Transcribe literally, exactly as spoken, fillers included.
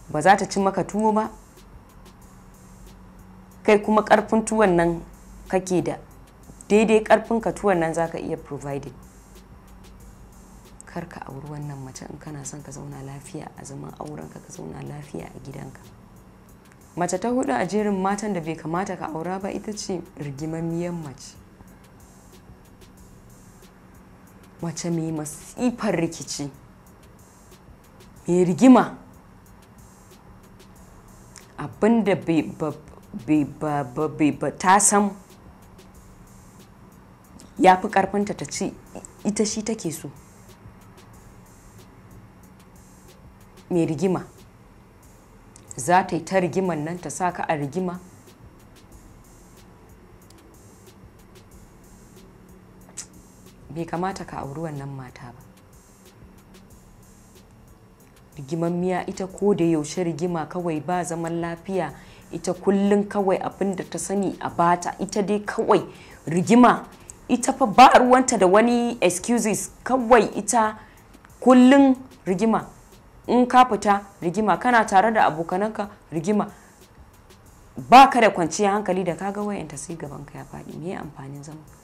ba za ta ci maka tuwo ba, kai kuma karfin tuwon nan kake da daidai karfin ka tuwon nan zaka iya providing. Kar ka auri wannan mace in kana son ka zauna lafiya a zaman aurenka, ka zauna lafiya a gidanka. Mace ta hudu a jerin matan da bai kamata ka aura ba ita ce rigimammiyar mace. Mace mai masifar rikici, mai rigima, abinda bai ba ta san ya fi karfinta ta ce ita shi take so. Mai rigima za ta yi ta rigiman nan ta sa ka a rigima. Bai kamata ka auri wannan mata ba. Rigimammiya ita ko da yaushe rigima kawai, ba zaman lafiya, ita kullum kawai abin da ta sani a bata, ita dai kawai rigima, ita fa ba ruwanta da wani excuses, kawai ita kullum rigima. In ka fita rigima, kana tare da abokananka rigima, ba ka da kwanciyar hankali, da kaga wayanta sai gabanka ya faɗi. Me amfanin zama?